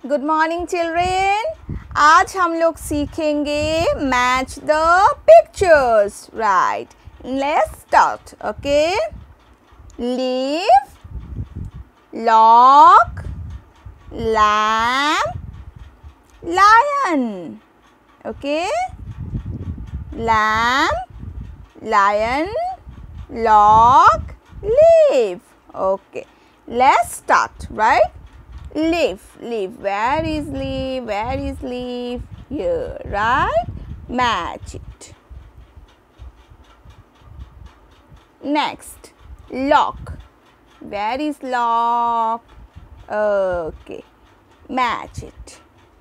Good morning children. आज हम लोग सीखेंगे match the pictures. Right, let's start. Okay, leaf, lock, lamp, lion. Okay, lamp, lion, lock, leaf. Okay, let's start. Right, leaf, leaf. Where is leaf? Where is leaf? Here. Right, match it. Next, lock. Where is lock? Okay, match it.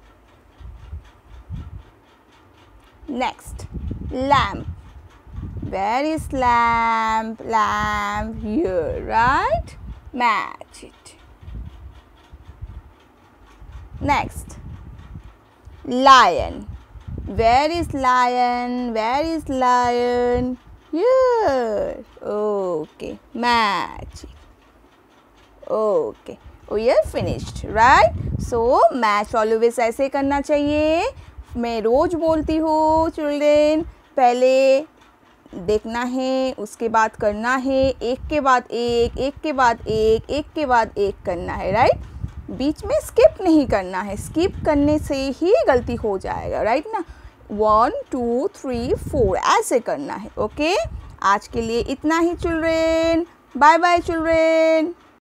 Next, lamp. Where is lamp? Lamp here, right? Match it. Next, lion. Where is lion? Where is lion? Here. Okay, match it. Okay, we are finished, right? So match always ऐसे करना चाहिए। मैं रोज बोलती हूँ children, पहले देखना है, उसके बाद करना है, एक के बाद एक, एक के बाद एक, एक के बाद एक करना है। राइट, बीच में स्किप नहीं करना है, स्किप करने से ही गलती हो जाएगा। राइट ना, 1 2 3 4 ऐसे करना है। ओके, आज के लिए इतना ही चिल्ड्रेन। Bye bye children.